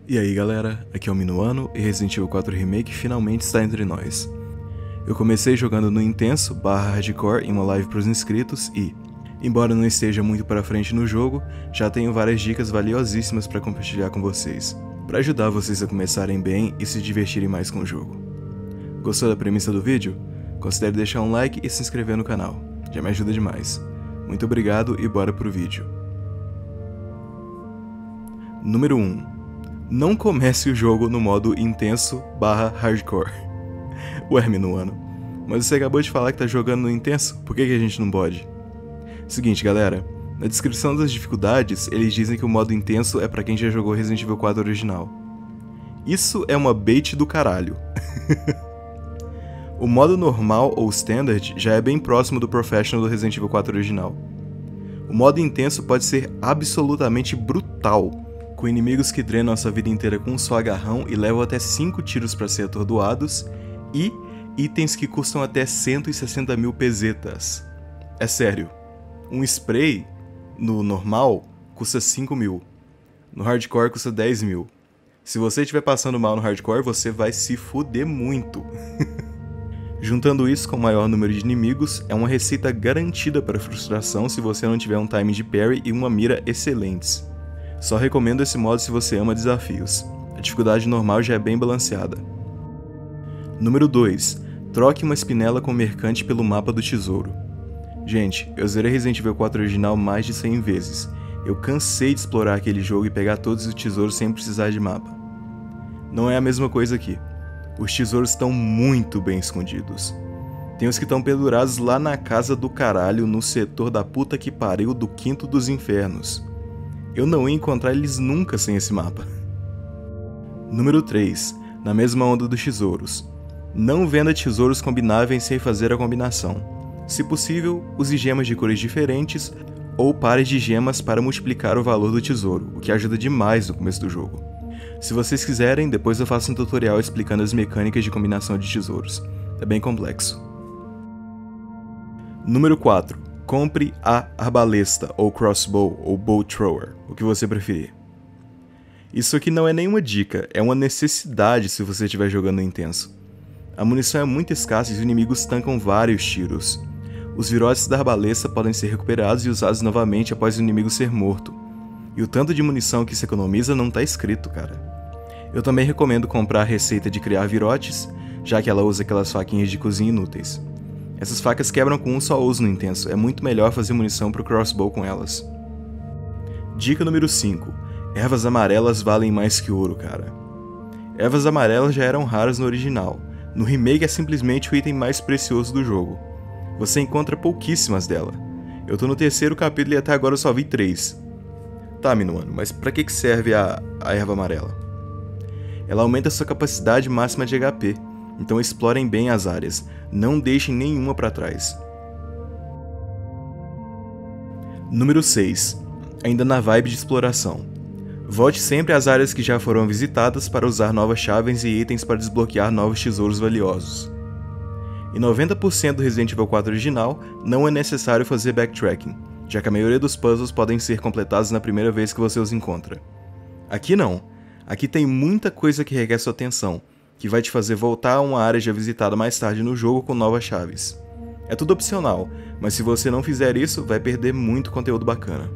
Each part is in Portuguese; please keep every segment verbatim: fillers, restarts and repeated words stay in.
E aí galera, aqui é o Minuano e Resident Evil quatro Remake finalmente está entre nós. Eu comecei jogando no Intenso barra Hardcore em uma live para os inscritos e, embora não esteja muito para frente no jogo, já tenho várias dicas valiosíssimas para compartilhar com vocês, para ajudar vocês a começarem bem e se divertirem mais com o jogo. Gostou da premissa do vídeo? Considere deixar um like e se inscrever no canal, já me ajuda demais. Muito obrigado e bora pro vídeo. Número um. Não comece o jogo no modo Intenso barra Hardcore. Ué, Minuano, mas você acabou de falar que tá jogando no Intenso, por que, que a gente não pode? Seguinte, galera, na descrição das dificuldades, eles dizem que o modo Intenso é pra quem já jogou Resident Evil quatro original. Isso é uma bait do caralho. O modo normal ou Standard já é bem próximo do Professional do Resident Evil quatro original. O modo Intenso pode ser absolutamente brutal, com inimigos que drenam a sua vida inteira com um só agarrão e levam até cinco tiros para ser atordoados, e itens que custam até cento e sessenta mil pesetas. É sério, um spray no normal custa cinco mil, no hardcore custa dez mil. Se você estiver passando mal no hardcore, você vai se fuder muito. Juntando isso com o maior número de inimigos, é uma receita garantida para frustração se você não tiver um time de parry e uma mira excelentes. Só recomendo esse modo se você ama desafios. A dificuldade normal já é bem balanceada. Número dois. Troque uma espinela com mercante pelo mapa do tesouro. Gente, eu zerei Resident Evil quatro original mais de cem vezes. Eu cansei de explorar aquele jogo e pegar todos os tesouros sem precisar de mapa. Não é a mesma coisa aqui. Os tesouros estão muito bem escondidos. Tem os que estão pendurados lá na casa do caralho, no setor da puta que pariu do quinto dos infernos. Eu não ia encontrar eles nunca sem esse mapa. Número três. Na mesma onda dos tesouros. Não venda tesouros combináveis sem fazer a combinação. Se possível, use gemas de cores diferentes ou pares de gemas para multiplicar o valor do tesouro, o que ajuda demais no começo do jogo. Se vocês quiserem, depois eu faço um tutorial explicando as mecânicas de combinação de tesouros. É bem complexo. Número quatro. Compre a arbalesta, ou crossbow, ou bow thrower, o que você preferir. Isso aqui não é nenhuma dica, é uma necessidade se você estiver jogando no Intenso. A munição é muito escassa e os inimigos tancam vários tiros. Os virotes da arbalesta podem ser recuperados e usados novamente após o inimigo ser morto. E o tanto de munição que se economiza não tá escrito, cara. Eu também recomendo comprar a receita de criar virotes, já que ela usa aquelas faquinhas de cozinha inúteis. Essas facas quebram com um só uso no Intenso, é muito melhor fazer munição pro crossbow com elas. Dica número cinco. Ervas amarelas valem mais que ouro, cara. Ervas amarelas já eram raras no original. No remake é simplesmente o item mais precioso do jogo. Você encontra pouquíssimas dela. Eu tô no terceiro capítulo e até agora eu só vi três. Tá, Minuano, mas pra que serve a, a erva amarela? Ela aumenta sua capacidade máxima de H P, então explorem bem as áreas, não deixem nenhuma pra trás. Número seis. Ainda na vibe de exploração. Volte sempre às áreas que já foram visitadas para usar novas chaves e itens para desbloquear novos tesouros valiosos. Em noventa por cento do Resident Evil quatro original, não é necessário fazer backtracking, já que a maioria dos puzzles podem ser completados na primeira vez que você os encontra. Aqui não. Aqui tem muita coisa que requer sua atenção, que vai te fazer voltar a uma área já visitada mais tarde no jogo com novas chaves. É tudo opcional, mas se você não fizer isso, vai perder muito conteúdo bacana.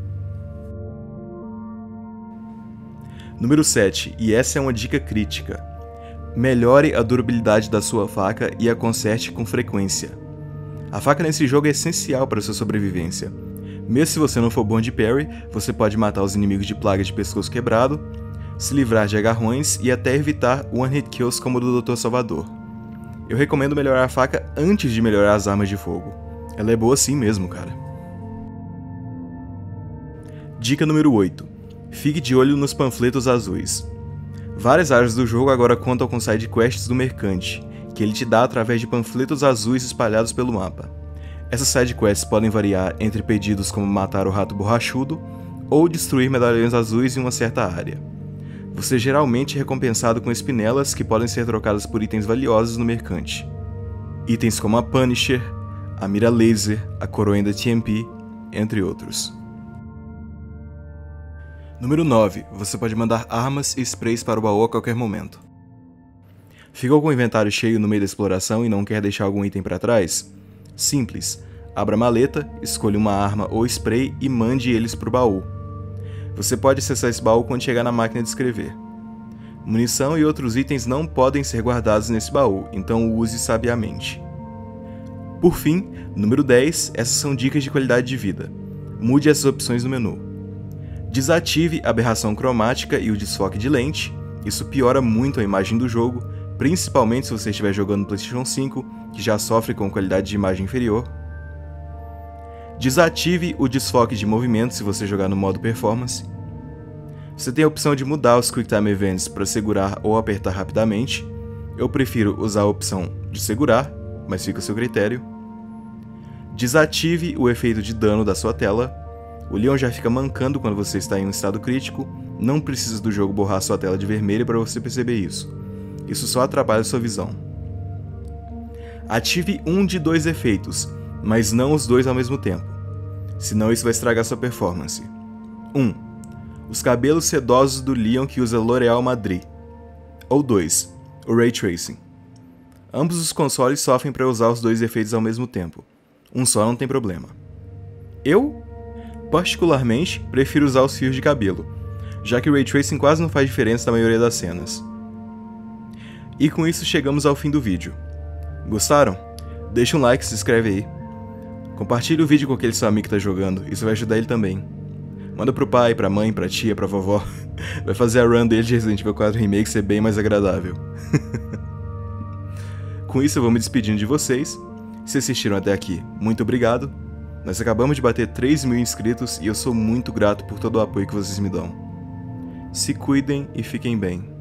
Número sete, e essa é uma dica crítica. Melhore a durabilidade da sua faca e a conserte com frequência. A faca nesse jogo é essencial para sua sobrevivência. Mesmo se você não for bom de parry, você pode matar os inimigos de plaga de pescoço quebrado, se livrar de agarrões e até evitar one-hit kills como o do doutor Salvador. Eu recomendo melhorar a faca antes de melhorar as armas de fogo. Ela é boa assim mesmo, cara. Dica número oito. Fique de olho nos panfletos azuis. Várias áreas do jogo agora contam com sidequests do mercante, que ele te dá através de panfletos azuis espalhados pelo mapa. Essas sidequests podem variar entre pedidos como matar o rato borrachudo ou destruir medalhões azuis em uma certa área. Você é geralmente recompensado com espinelas que podem ser trocadas por itens valiosos no mercante. Itens como a Punisher, a mira laser, a coroinha da T M P, entre outros. Número nove. Você pode mandar armas e sprays para o baú a qualquer momento. Ficou com o inventário cheio no meio da exploração e não quer deixar algum item para trás? Simples. Abra a maleta, escolha uma arma ou spray e mande eles para o baú. Você pode acessar esse baú quando chegar na máquina de escrever. Munição e outros itens não podem ser guardados nesse baú, então use sabiamente. Por fim, número dez, essas são dicas de qualidade de vida. Mude essas opções no menu. Desative a aberração cromática e o desfoque de lente, isso piora muito a imagem do jogo, principalmente se você estiver jogando no PlayStation cinco, que já sofre com qualidade de imagem inferior. Desative o desfoque de movimento se você jogar no modo performance. Você tem a opção de mudar os Quick Time Events para segurar ou apertar rapidamente. Eu prefiro usar a opção de segurar, mas fica a seu critério. Desative o efeito de dano da sua tela. O Leon já fica mancando quando você está em um estado crítico, não precisa do jogo borrar sua tela de vermelho para você perceber isso. Isso só atrapalha sua visão. Ative um de dois efeitos, mas não os dois ao mesmo tempo, senão isso vai estragar sua performance. um. Os cabelos sedosos do Leon que usa L'Oréal Madrid. Ou dois. O Ray Tracing. Ambos os consoles sofrem para usar os dois efeitos ao mesmo tempo. Um só não tem problema. Eu, particularmente, prefiro usar os fios de cabelo, já que o Ray Tracing quase não faz diferença na maioria das cenas. E com isso chegamos ao fim do vídeo. Gostaram? Deixa um like e se inscreve aí. Compartilhe o vídeo com aquele seu amigo que tá jogando, isso vai ajudar ele também. Manda pro pai, pra mãe, pra tia, pra vovó. Vai fazer a run dele de Resident Evil quatro Remake ser bem mais agradável. Com isso eu vou me despedindo de vocês. Se assistiram até aqui, muito obrigado. Nós acabamos de bater três mil inscritos e eu sou muito grato por todo o apoio que vocês me dão. Se cuidem e fiquem bem.